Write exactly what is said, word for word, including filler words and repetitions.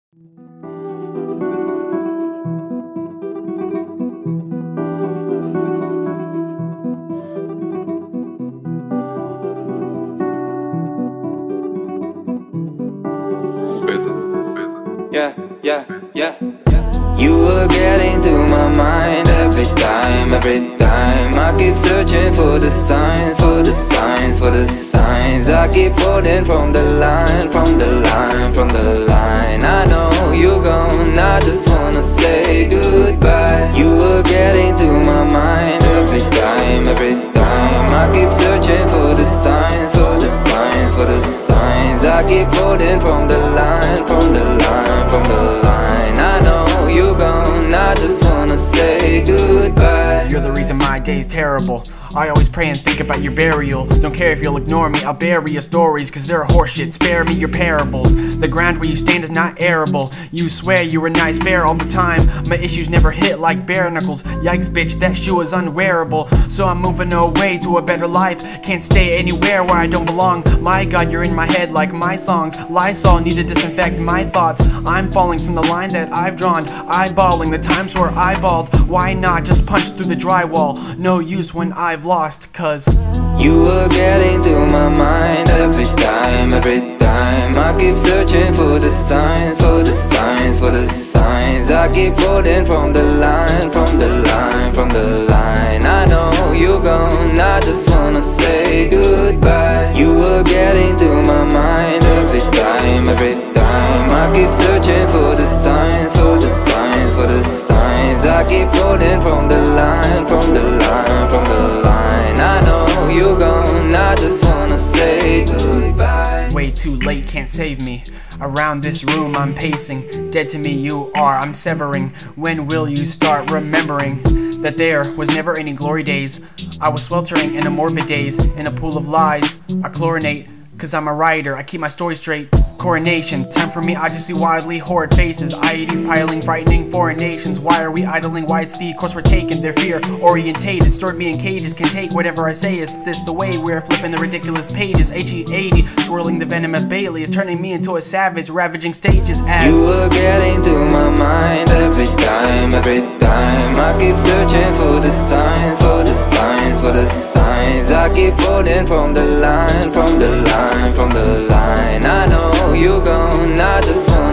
Yeah, yeah, yeah. You were getting to my mind every time, every time. I keep searching for the signs, for the signs, for the signs. I keep falling from the line, from the line, from the line. I know you're gone, I just wanna say goodbye. You were getting to my mind every time, every time. I keep searching for the signs, for the signs, for the signs. I keep falling from the line, from the line, from the line. I know you're gone, I just wanna say goodbye. You're the reason my day's terrible. I always pray and think about your burial. Don't care if you'll ignore me, I'll bury your stories, cause they're horseshit, spare me your parables. The ground where you stand is not arable. You swear you were nice fair all the time. My issues never hit like bare knuckles. Yikes bitch, that shoe is unwearable. So I'm moving away to a better life. Can't stay anywhere where I don't belong. My god, you're in my head like my songs. Lysol need to disinfect my thoughts. I'm falling from the line that I've drawn. Eyeballing the times where I balled. Why not just punch through the drywall? No use when I've lost, cause you were getting to my mind every time, every time. I keep searching for the signs, for the signs, for the signs. I keep falling from the line, from the line, from the line. I know you're gone, I just wanna say goodbye. You were getting to my mind every time, every time. I keep searching for the signs, for the signs, for the signs. I keep falling from the line, from the line, from the line. I know you're gone, I just wanna say goodbye. Way too late, can't save me. Around this room I'm pacing. Dead to me you are, I'm severing. When will you start remembering that there was never any glory days? I was sweltering in a morbid daze, in a pool of lies. I chlorinate, cause I'm a writer, I keep my story straight. Coronation, time for me, I just see wildly horrid faces. I E Ds piling, frightening foreign nations. Why are we idling? Why it's the course we're taking? Their fear orientated, stored me in cages. Can take whatever I say, is this the way we're flipping the ridiculous pages? H E eighty, swirling the venom of Bailey, is turning me into a savage, ravaging stages as you were getting to my mind every time, every time. I keep searching for the signs, for the signs, for the signs. I keep falling from the line, from the line, from the line. I know you're gone, I just want